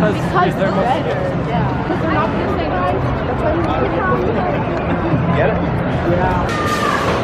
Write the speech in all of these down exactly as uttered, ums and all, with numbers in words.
Because, Because they're they're better, yeah. Because they're not the same price. That's why you Get it? Yeah.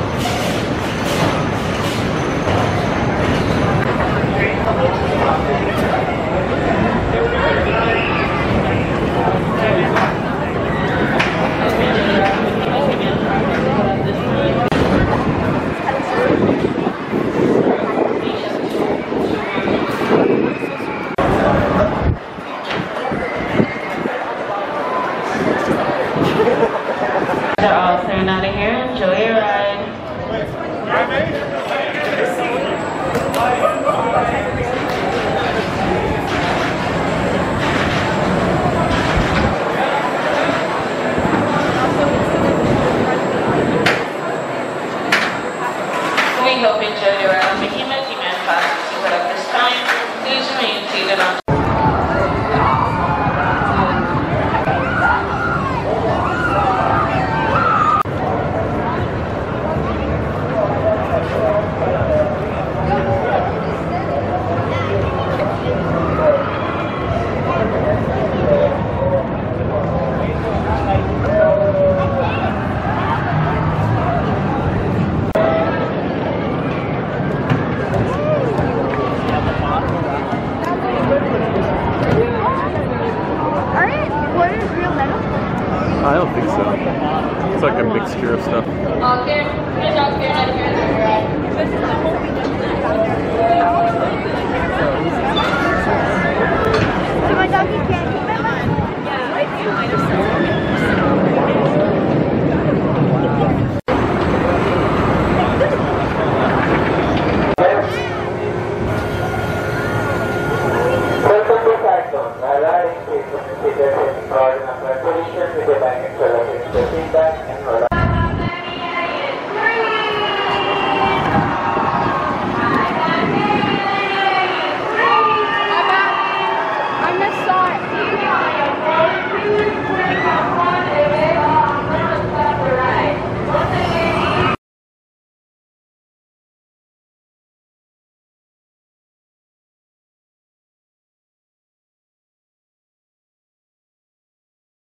They're all staying out of here. Enjoy your ride. We hope you enjoyed your ride on Behemoth. You may have passed but at this time, please remain seated on. I don't think so. It's like a mixture of stuff. Okay, good job, good job, good job.